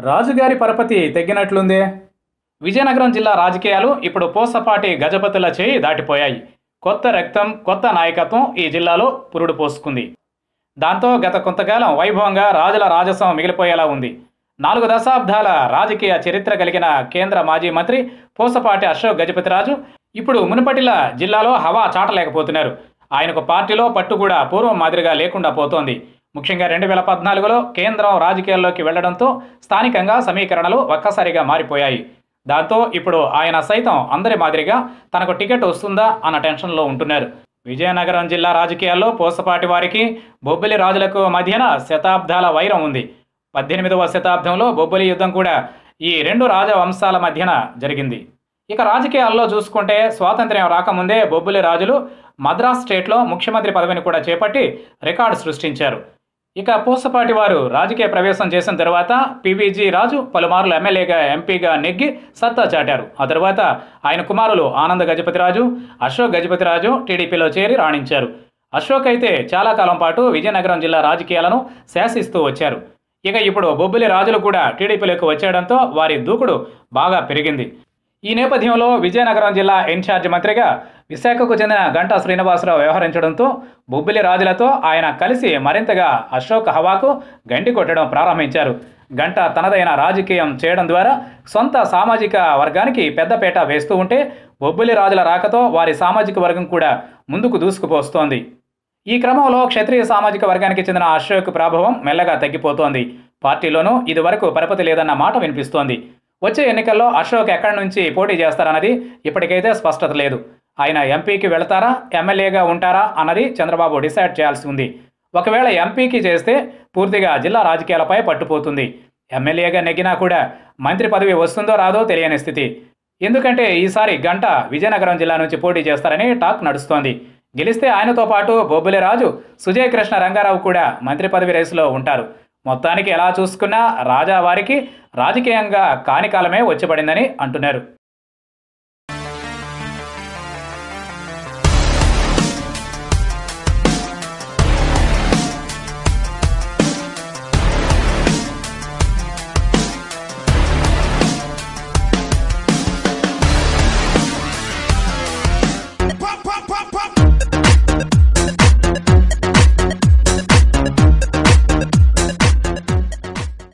రాజుగారి పరపతి తగ్గినట్లుందే. విజయనగరం జిల్లా రాజకీయాలు ఇప్పుడు పూసపాటి గజపతుల చేయి దాటిపోయాయి. కొత్త రక్తం, కొత్త నాయకత్వం ఈ జిల్లాలో పురుడు పోసుకుంది. దాంతో గత కొంతకాలం వైభవంగా రాజుల రాజసం మిగిలిపోయేలా ఉంది. 4 దశాబ్దాల రాజకీయ చరిత్ర కలిగిన కేంద్ర మాజీ మంత్రి పూసపాటి అశోక్ గజపతిరాజు ఇప్పుడు మునుపటిలా జిల్లాలో హవా చాటలేకపోతున్నారు. ఆయనకు పార్టీలో పట్టు కూడా పూర్వం మాదిరిగా లేకుండా పోతోంది. ముఖ్యంగా 2014లో కేంద్రం రాజకీయాల్లోకి వెళ్లడంతో స్థానికంగా సమీకరణలు ఒక్కసారిగా మారిపోయాయి. దాంతో ఇప్పుడు ఆయన సైతం అందరి మాదిరిగా తనకు టికెట్ వస్తుందా అన్న టెన్షన్లో ఉంటున్నారు. విజయనగరం జిల్లా రాజకీయాల్లో పూసపాటి వారికి బొబ్బిలి రాజులకు మధ్యన శతాబ్దాల వైరం ఉంది. 18వ శతాబ్దంలో బొబ్బిలి యుద్ధం కూడా ఈ 2 రాజవంశాల మధ్యన జరిగింది. ఇక రాజకీయాల్లో చూసుకుంటే స్వాతంత్ర్యం రాకముందే బొబ్బిలి రాజులు మద్రాస్ స్టేట్లో ముఖ్యమంత్రి పదవిని కూడా చేపట్టి రికార్డు సృష్టించారు. ఇక పూసపాటి వారు రాజకీయ ప్రవేశం చేసిన తర్వాత పివిజి రాజు పలుమార్లు ఎమ్మెల్యేగా, ఎంపీగా నెగ్గి సత్తా చాటారు. ఆ తర్వాత ఆయన కుమారులు ఆనంద గజపతిరాజు, అశోక్ గజపతిరాజు టీడీపీలో చేరి రాణించారు. అశోక్ అయితే చాలా కాలం పాటు విజయనగరం జిల్లా రాజకీయాలను శాసిస్తూ వచ్చారు. ఇక ఇప్పుడు బొబ్బిలి రాజులు కూడా టీడీపీలోకి వచ్చేయడంతో వారి దూకుడు బాగా పెరిగింది. ఈ నేపథ్యంలో విజయనగరం జిల్లా ఇన్ఛార్జి మంత్రిగా విశాఖకు చెందిన గంటా శ్రీనివాసరావు వ్యవహరించడంతో బొబ్బిలి రాజులతో ఆయన కలిసి మరింతగా అశోక్ హవాకు గండి కొట్టడం ప్రారంభించారు. గంట తనదైన రాజకీయం చేయడం ద్వారా సొంత సామాజిక వర్గానికి పెద్దపీట వేస్తూ ఉంటే బొబ్బిలి రాజుల రాకతో వారి సామాజిక వర్గం కూడా ముందుకు దూసుకుపోస్తోంది. ఈ క్రమంలో క్షత్రియ సామాజిక వర్గానికి చెందిన అశోక్ ప్రభావం మెల్లగా తగ్గిపోతోంది. పార్టీలోనూ ఇదివరకు పరపతి లేదన్న మాట వినిపిస్తోంది. వచ్చే ఎన్నికల్లో అశోక్ ఎక్కడి నుంచి పోటీ చేస్తారన్నది ఇప్పటికైతే స్పష్టత లేదు. ఆయన ఎంపీకి వెళతారా, ఎమ్మెల్యేగా ఉంటారా అన్నది చంద్రబాబు డిసైడ్ చేయాల్సి ఉంది. ఒకవేళ ఎంపీకి చేస్తే పూర్తిగా జిల్లా రాజకీయాలపై పట్టుపోతుంది. ఎమ్మెల్యేగా నెగ్గినా కూడా మంత్రి పదవి వస్తుందో రాదో తెలియని స్థితి. ఎందుకంటే ఈసారి గంట విజయనగరం జిల్లా నుంచి పోటీ చేస్తారని టాక్ నడుస్తోంది. గెలిస్తే ఆయనతో పాటు బొబ్బిలి రాజు, సుజయ్ కృష్ణ రంగారావు కూడా మంత్రి పదవి రేసులో ఉంటారు. మొత్తానికి ఎలా చూసుకున్నా రాజా వారికి రాజకీయంగా కానికాలమే వచ్చిపడిందని అంటున్నారు.